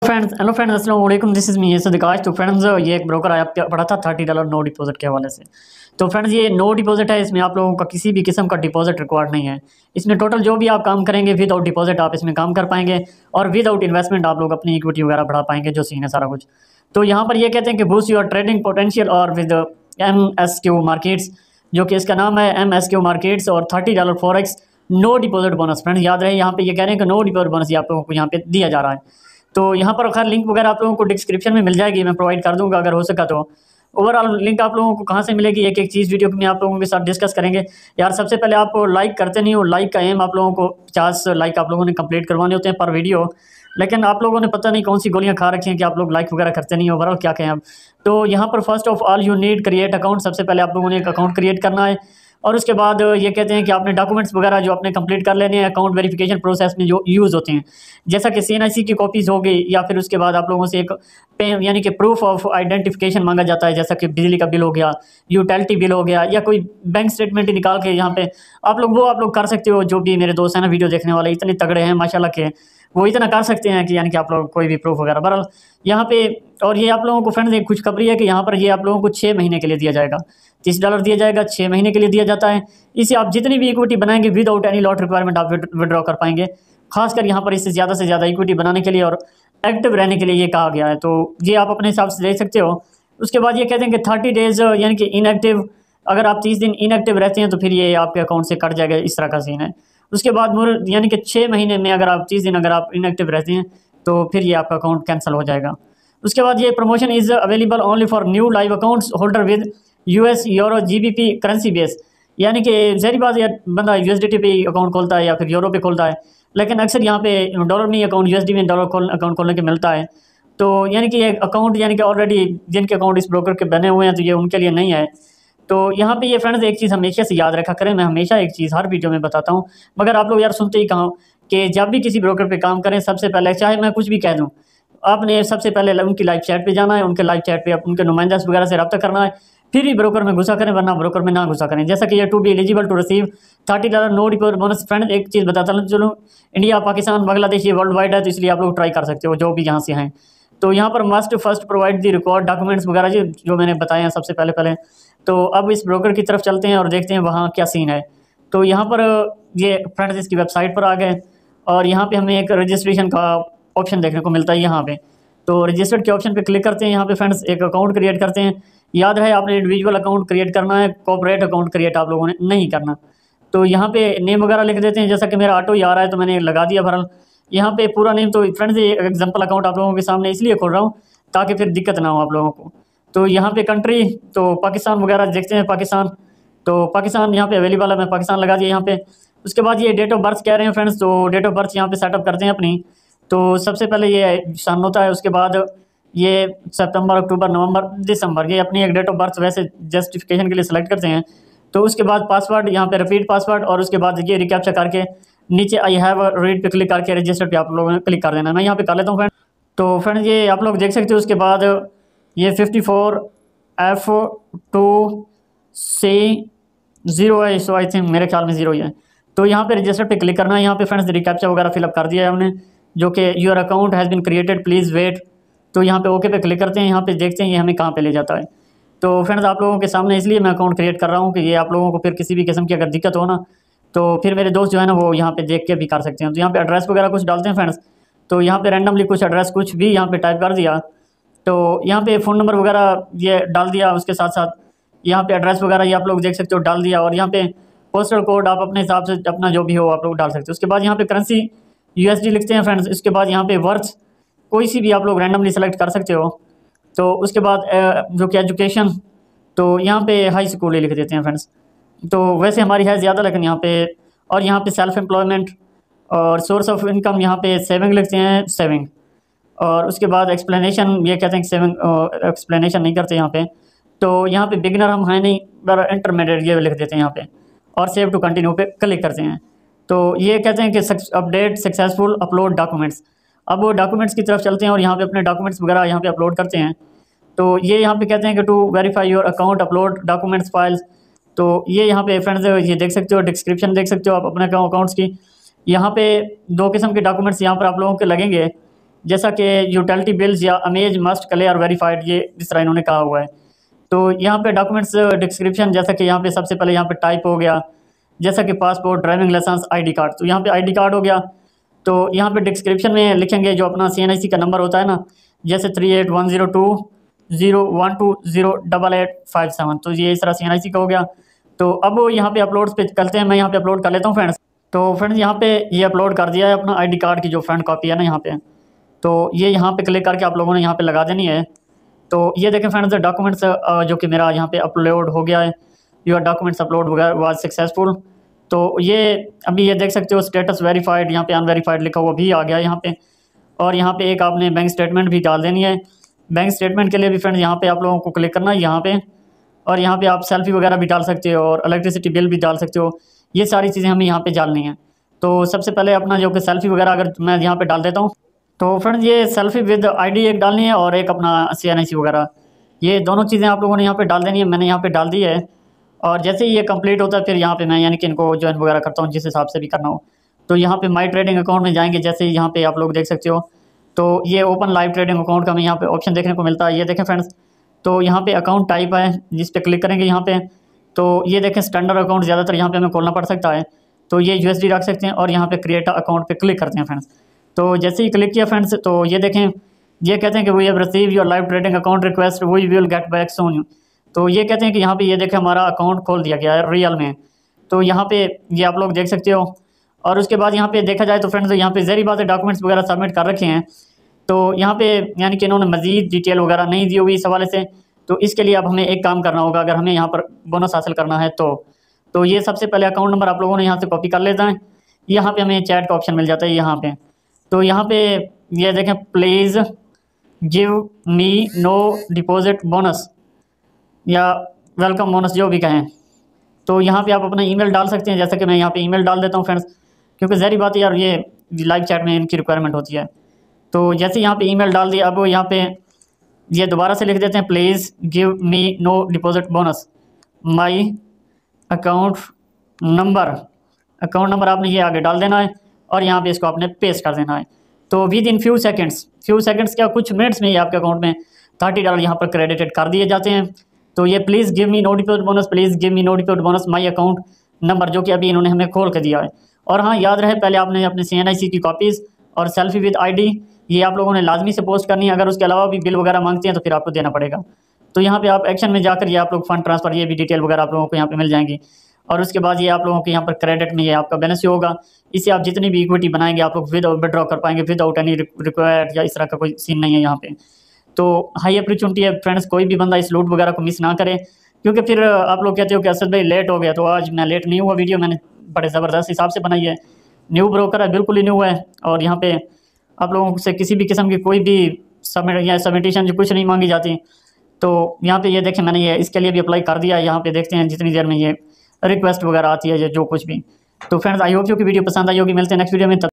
Hello friends, अस्सलाम वालेकुम। This is me Sadikash. तो फ्रेंड्स, ये एक ब्रोकर आया पड़ा था $30 नो डिपॉजिट के हवाले से। तो फ्रेंड्स, ये नो डिपॉजिट है। इसमें आप लोगों का किसी भी किस्म का डिपॉजिट रिक्वायर्ड नहीं है। इसमें टोटल जो भी आप काम करेंगे विदाउट डिपॉजिट आप इसमें काम कर पाएंगे और विदाउट इन्वेस्टमेंट आप लोग अपनी इक्विटी वगैरह बढ़ा पाएंगे, जो सीन है सारा कुछ। तो यहाँ पर ये कहते हैं कि बूस्ट योर ट्रेडिंग पोटेंशियल और विद MSQ मार्केट्स, जो कि इसका नाम है MSQ मार्केट्स, और $30 forex no deposit bonus. Friends याद रहे, यहाँ पे ये कह रहे हैं कि नो डिपॉजिट बोनस ये आप लोगों को यहाँ पे दिया जा रहा है। तो यहाँ पर खैर लिंक वगैरह आप लोगों को डिस्क्रिप्शन में मिल जाएगी, मैं प्रोवाइड कर दूंगा अगर हो सका तो। ओवरऑल लिंक आप लोगों को कहाँ से मिलेगी, एक एक चीज़ वीडियो में आप लोगों के साथ डिस्कस करेंगे। यार सबसे पहले आप लाइक करते नहीं हो। लाइक का एम आप लोगों को 50 लाइक आप लोगों ने कंप्लीट करवाने होते हैं पर वीडियो, लेकिन आप लोगों ने पता नहीं कौन सी गोलियां खा रखी हैं कि आप लोग लाइक वगैरह करते नहीं हो। ओवरऑल क्या कहें अब। तो यहाँ पर first of all you need create account. सबसे पहले आप लोगों ने एक अकाउंट क्रिएट करना है और उसके बाद ये कहते हैं कि आपने डॉक्यूमेंट्स वगैरह जो आपने कंप्लीट कर लेने हैं अकाउंट वेरिफिकेशन प्रोसेस में जो यूज़ होते हैं, जैसा कि CNIC की कॉपीज़ हो गई, या फिर उसके बाद आप लोगों से एक पे यानी कि प्रूफ ऑफ आइडेंटिफिकेशन मांगा जाता है, जैसा कि बिजली का बिल हो गया, यूटिलिटी बिल हो गया, या कोई बैंक स्टेटमेंट ही निकाल के यहाँ पे आप लोग कर सकते हो। जो भी मेरे दोस्त हैं ना वीडियो देखने वाले इतने तगड़े हैं माशाल्लाह के, वो इतना कर सकते हैं कि यानी कि आप लोग कोई भी प्रूफ वगैरह बहरहाल यहाँ पे। और ये आप लोगों को फ्रेंड्स एक खुशखबरी है कि यहाँ पर ये आप लोगों को 6 महीने के लिए दिया जाएगा। $30 दिया जाएगा, 6 महीने के लिए दिया जाता है। इसे आप जितनी भी इक्विटी बनाएंगे विदाउट एनी लॉट रिक्वायरमेंट आप विड्रॉ कर पाएंगे। खासकर यहाँ पर इससे ज़्यादा से ज़्यादा इक्विटी बनाने के लिए और एक्टिव रहने के लिए ये कहा गया है। तो ये आप अपने हिसाब से देख सकते हो। उसके बाद ये कहते हैं कि 30 डेज यानी कि इनएक्टिव, अगर आप 30 दिन इनएक्टिव रहते हैं तो फिर ये आपके अकाउंट से कट जाएगा, इस तरह का सीन है। उसके बाद यानी कि 6 महीने में अगर आप 30 दिन अगर आप इनएक्टिव रहते हैं तो फिर ये आपका अकाउंट कैंसिल हो जाएगा। उसके बाद ये promotion is available only for new live accounts holder with US, euro, GBP currency base. यानी कि जहरी बात यार, बंदा USDT पे अकाउंट खोलता है या फिर यूरो पे खोलता है, लेकिन अक्सर यहाँ पे डॉलर में अकाउंट USD में डॉलर अकाउंट खोलने के मिलता है। तो यानी कि ये अकाउंट यानी कि ऑलरेडी जिनके अकाउंट इस ब्रोकर के बने हुए हैं तो ये उनके लिए नहीं है। तो यहाँ पे ये फ्रेंड्स एक चीज़ हमेशा से याद रखा करें, मैं हमेशा एक चीज़ हर वीडियो में बताता हूँ, मगर आप लोग यार सुनते ही कहाँ कि जब भी किसी ब्रोकर पे काम करें सबसे पहले, चाहे मैं कुछ भी कह दूँ, आपने सबसे पहले उनकी लाइव चैट पे जाना है, उनके लाइव चैट पे उनके नुमाइंदा वगैरह से रब्ता करना है, फिर ही ब्रोकर में घुसा करें, वरना ब्रोकर में ना घुसा करें। जैसा कि ये to be eligible to receive $30 no deposit bonus. Friend एक चीज़ बताता हूँ, चलो इंडिया, पाकिस्तान, बांग्लादेश ये वर्ल्ड वाइड है, तो इसलिए आप लोग ट्राई कर सकते हो जो भी यहाँ से हैं। तो यहाँ पर must first provide the record documents वगैरह जो मैंने बताए हैं सबसे पहले। तो अब इस ब्रोकर की तरफ चलते हैं और देखते हैं वहाँ क्या सीन है। तो यहाँ पर ये फ्रेंड्स इसकी वेबसाइट पर आ गए और यहाँ पे हमें एक रजिस्ट्रेशन का ऑप्शन देखने को मिलता है यहाँ पे। तो रजिस्टर्ड के ऑप्शन पे क्लिक करते हैं। यहाँ पे फ्रेंड्स एक अकाउंट क्रिएट करते हैं। याद रहे आपने इंडिविजुअल अकाउंट क्रिएट करना है, कॉर्पोरेट अकाउंट क्रिएट आप लोगों ने नहीं करना। तो यहाँ पे नेम वगैरह लिख देते हैं, जैसा कि मेरा ऑटो ही आ रहा है तो मैंने लगा दिया बहरहाल। यहाँ पे पूरा नेम, तो फ्रेंड्स ये एग्जाम्पल अकाउंट आप लोगों के सामने इसलिए खोल रहा हूँ ताकि फिर दिक्कत ना हो आप लोगों को। तो यहाँ पे कंट्री तो पाकिस्तान वगैरह देखते हैं, पाकिस्तान, तो पाकिस्तान यहाँ पे अवेलेबल है, मैं पाकिस्तान लगा दिया यहाँ पे। उसके बाद ये डेट ऑफ बर्थ कह रहे हैं फ्रेंड्स, तो डेट ऑफ बर्थ यहाँ पे सेटअप करते हैं अपनी। तो सबसे पहले ये सन होता है, उसके बाद ये सितंबर, अक्टूबर, नवंबर, दिसंबर, ये अपनी एक डेट ऑफ बर्थ वैसे जस्टिफिकेशन के लिए सेलेक्ट करते हैं। तो उसके बाद पासवर्ड यहाँ पे रिपीट पासवर्ड, और उसके बाद ये रिकैप्चा करके नीचे आई हैव रीड पे क्लिक करके रजिस्टर पे आप लोगों ने क्लिक कर देना। मैं यहाँ पे कर लेता हूँ फ्रेंड। तो फ्रेंड ये आप लोग देख सकते हो। उसके बाद ये 54F2C0 है, सो आई थिंक मेरे ख्याल में 0 ही है। तो यहाँ पे रजिस्टर पे क्लिक करना है। यहाँ पे फ्रेंड्स रिकैप्चा वगैरह फिलअप कर दिया है हमने, जो कि your account has been created please wait. तो यहाँ पे ओके पे क्लिक करते हैं। यहाँ पे देखते हैं ये हमें कहाँ पे ले जाता है। तो फ्रेंड्स आप लोगों के सामने इसलिए मैं अकाउंट क्रिएट कर रहा हूँ कि ये आप लोगों को फिर किसी भी किस्म की अगर दिक्कत हो ना, तो फिर मेरे दोस्त जो है ना वो यहाँ पे देख के भी कर सकते हैं। तो यहाँ पे एड्रेस वगैरह कुछ डालते हैं फ्रेंड्स। तो यहाँ पे रैंडमली कुछ एड्रेस कुछ भी यहाँ पे टाइप कर दिया। तो यहाँ पे फ़ोन नंबर वगैरह ये डाल दिया, उसके साथ साथ यहाँ पे एड्रेस वगैरह ये आप लोग देख सकते हो डाल दिया, और यहाँ पे पोस्टल कोड आप अपने हिसाब से अपना जो भी हो आप लोग डाल सकते हो। उसके बाद यहाँ पे करेंसी USD लिखते हैं फ्रेंड्स। उसके बाद यहाँ पे वर्थ कोई सी भी आप लोग रैंडमली सेलेक्ट कर सकते हो। तो उसके बाद जो कि एजुकेशन, तो यहाँ पे हाई स्कूल ही लिख देते हैं फ्रेंड्स। तो वैसे हमारी है ज़्यादा, लेकिन यहाँ पे, और यहाँ पे सेल्फ एम्प्लॉयमेंट और सोर्स ऑफ इनकम यहाँ पे सेविंग लिखते हैं, सेविंग। और उसके बाद एक्सप्लेनेशन ये कहते हैं कि सेविंग एक्सप्लेनेशन नहीं करते यहाँ पे। तो यहाँ पे बिगिनर हम है नहीं, पर इंटरमीडिएट ये लिख देते हैं यहाँ पे, और सेव टू कंटिन्यू पे क्लिक करते हैं। तो ये कहते हैं कि अपडेट सक्सेसफुल अपलोड डॉक्यूमेंट्स। अब वो डॉक्यूमेंट्स की तरफ चलते हैं और यहाँ पे अपने डॉक्यूमेंट्स वगैरह यहाँ पे अपलोड करते हैं। तो ये यहाँ पे कहते हैं कि to verify your account upload documents files. तो ये यहाँ पे फ्रेंड्स ये देख सकते हो, डिस्क्रिप्शन देख सकते हो आप अपने अकाउंट्स की। यहाँ पे 2 किस्म के डॉक्यूमेंट्स यहाँ पर आप लोगों के लगेंगे। जैसा कि यूटिलिटी बिल्स या अमेज मस्ट क्लियर वेरीफाइड, ये इस तरह इन्होंने कहा हुआ है। तो यहाँ पे डॉक्यूमेंट्स डिस्क्रिप्शन, जैसा कि यहाँ पे सबसे पहले यहाँ पे टाइप हो गया, जैसा कि passport, driving licence, ID card. तो यहाँ पे आईडी कार्ड हो गया। तो यहाँ पे डिस्क्रिप्शन में लिखेंगे जो अपना CNIC का नंबर होता है ना, जैसे 381020120857। तो ये इस तरह CNIC का हो गया। तो अब यहाँ पे अपलोड्स पे करते हैं, मैं यहाँ पे अपलोड कर लेता हूँ फ्रेंड्स। तो फ्रेंड्स यहाँ पे ये अपलोड कर दिया है अपना आईडी कार्ड की जो फ्रंट कॉपी है ना यहाँ पे। तो ये यहाँ पे क्लिक करके आप लोगों ने यहाँ पे लगा देनी है। तो ये देखें फ्रेंड्स, डॉक्यूमेंट्स जो कि मेरा यहाँ पे अपलोड हो गया है, your documents upload was successful. तो ये अभी ये देख सकते हो स्टेटस वेरीफाइड, यहाँ पे अनवेरीफाइड लिखा हुआ भी आ गया यहाँ पे। और यहाँ पे एक आपने बैंक स्टेटमेंट भी डाल देनी है। बैंक स्टेटमेंट के लिए भी फ्रेंड्स यहाँ पे आप लोगों को क्लिक करना है यहाँ पे, और यहाँ पे आप सेल्फी वगैरह भी डाल सकते हो और इलेक्ट्रिसिटी बिल भी डाल सकते हो। ये सारी चीज़ें हमें यहाँ पे डालनी है। तो सबसे पहले अपना जो कि सेल्फी वगैरह अगर मैं यहाँ पे डाल देता हूँ, तो फ्रेंड्स ये सेल्फी विद आईडी एक डालनी है और एक अपना CNIC वगैरह, ये दोनों चीज़ें आप लोगों ने यहाँ पे डाल देनी है। मैंने यहाँ पे डाल दी है। और जैसे ही ये कंप्लीट होता है फिर यहाँ पे मैं यानी कि इनको ज्वाइन वगैरह करता हूँ जिस हिसाब से भी करना हो। तो यहाँ पे माई ट्रेडिंग अकाउंट में जाएंगे, जैसे यहाँ पे आप लोग देख सकते हो। तो ये ओपन लाइव ट्रेडिंग अकाउंट का हमें यहाँ पे ऑप्शन देखने को मिलता है। ये देखें फ्रेंड्स, तो यहाँ पे अकाउंट टाइप है, जिस पे क्लिक करेंगे यहाँ पे। तो ये देखें स्टैंडर्ड अकाउंट ज़्यादातर यहाँ पे हमें खोलना पड़ सकता है। तो ये USD रख सकते हैं और यहाँ पे क्रिएट अकाउंट पे क्लिक करते हैं फ्रेंड्स। तो जैसे ही क्लिक किया फ्रेंड्स, तो ये देखें, ये कहते हैं कि we have receive your live trading account request, we will get back soon. तो ये कहते हैं कि यहाँ पे ये देखें हमारा अकाउंट खोल दिया गया है रियल में। तो यहाँ पे ये आप लोग देख सकते हो। और उसके बाद यहाँ पे देखा जाए तो फ्रेंड्स, यहाँ पे ज़हरी बात है डॉक्यूमेंट्स वगैरह सबमिट कर रखे हैं। तो यहाँ पे यानी कि इन्होंने मज़ीद डिटेल वगैरह नहीं दी हुई इस हवाले से। तो इसके लिए अब हमें एक काम करना होगा, अगर हमें यहाँ पर बोनस हासिल करना है तो ये सबसे पहले अकाउंट नंबर आप लोगों ने यहाँ से कॉपी कर लेता है। यहाँ पे हमें चैट का ऑप्शन मिल जाता है यहाँ पे। तो यहाँ पे ये देखें, please give me no deposit bonus या वेलकम बोनस, जो भी कहें। तो यहाँ पे आप अपना ईमेल डाल सकते हैं, जैसे कि मैं यहाँ पे ईमेल डाल देता हूँ फ्रेंड्स, क्योंकि ज़हरी बात है यार, ये लाइव चैट में इनकी रिक्वायरमेंट होती है। तो जैसे यहाँ पे ईमेल डाल दिया, अब यहाँ पे ये दोबारा से लिख देते हैं, please give me no deposit bonus my account number आपने ये आगे डाल देना है और यहाँ पे इसको आपने पेस्ट कर देना है। तो विद इन फ्यू सेकंड्स क्या, कुछ मिनट्स में ये आपके अकाउंट में $30 यहाँ पर क्रेडिटेड कर दिए जाते हैं। तो ये please give me no deposit bonus, please give me no deposit bonus my account number, जो कि अभी इन्होंने हमें खोल के दिया है। और हाँ, याद रहे पहले आपने अपने CNIC की कॉपीज़ और सेल्फी विद ID ये आप लोगों ने लाजमी से पोस्ट करनी है। अगर उसके अलावा भी बिल वगैरह मांगते हैं तो फिर आपको देना पड़ेगा। तो यहाँ पे आप एक्शन में जाकर ये आप लोग फंड ट्रांसफ़र, ये भी डिटेल वगैरह आप लोगों को यहाँ पे मिल जाएंगी। और उसके बाद ये आप लोगों के यहाँ पर क्रेडिट में ये आपका बैलेंस ही होगा। इससे आप जितनी भी इक्विटी बनाएंगे आप लोग विदड्रॉ कर पाएंगे विदाउट एनी रिक्वायर्ड, या इस तरह का कोई सीन नहीं है यहाँ पे। तो हाई अपॉर्चुनिटी है फ्रेंड्स, कोई भी बंदा इस लूट वगैरह को मिस ना करे, क्योंकि फिर आप लोग कहते हो कि असद भाई लेट हो गया। तो आज मैं लेट नहीं हुआ, वीडियो मैंने बड़े ज़बरदस्त हिसाब से बनाई है। न्यू ब्रोकर है, बिल्कुल ही न्यू है। और यहाँ पे आप लोगों से किसी भी किस्म की कोई भी सबमिटेशन जो कुछ नहीं मांगी जाती। तो यहाँ पे ये देखें, मैंने ये इसके लिए भी अप्लाई कर दिया है। यहाँ पे देखते हैं जितनी देर में ये रिक्वेस्ट वगैरह आती है, जो कुछ भी। तो फ्रेंड्स, आई होप कि वीडियो पसंद आई होगी। मिलते हैं नेक्स्ट वीडियो में।